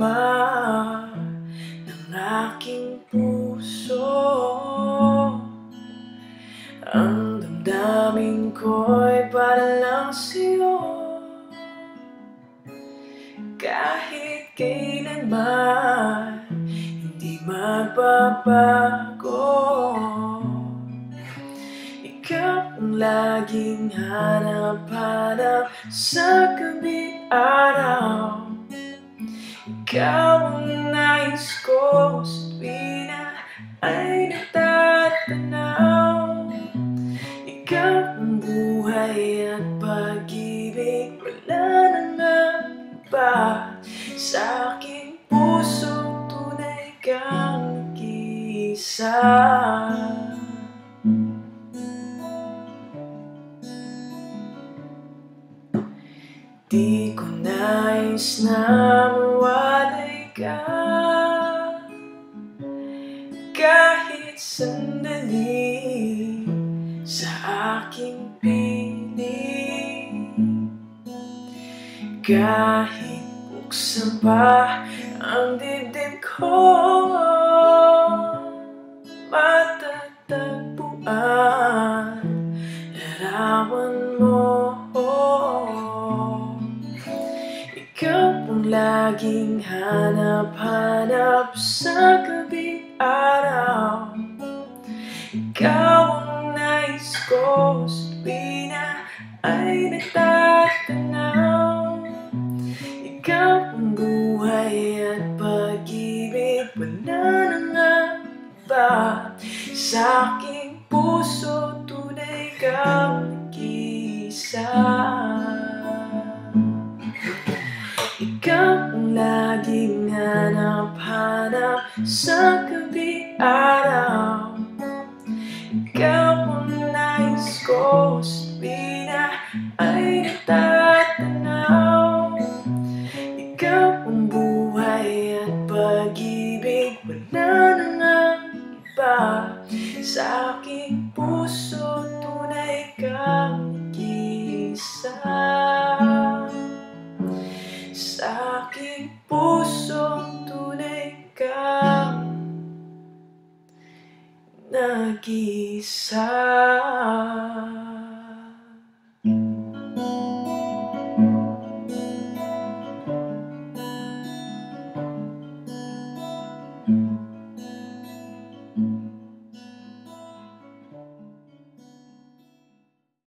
darama ng aking puso. Ang damdamin ko'y para lang sa'yo. Kahit kailanman hindi magbabago. Ikaw ang laging hanap-hanap sa gabi araw. Ikaw ang nais ko sa tuwina ay natatanaw. Ikaw ang buhay at pag-ibig, wala nang iba. Sa aking puso tunay kang nag-iisa. Di ko nais na mawalay ka kahit sandali sa aking piling. Kahit buksan pa ang dibdib ko, matatagpuan larawan mo. Ikaw ang laging hanap-hanap sa gabi araw. Ikaw ang nais ko sa tuwina ay natatanaw. Ikaw ang buhay at pag-ibig, wala nang iba. Sa aking puso tunay kang nag-iisa. Ikaw ang laging hanap-hanap sa gabi araw. Ikaw ang nais ko sa tuwina ay natatanaw. Ikaw ang buhay at pag-ibig, wala nang iba. Sa aking puso tunay kang nag-iisa. Sa aking puso tunay kang nag-iisa.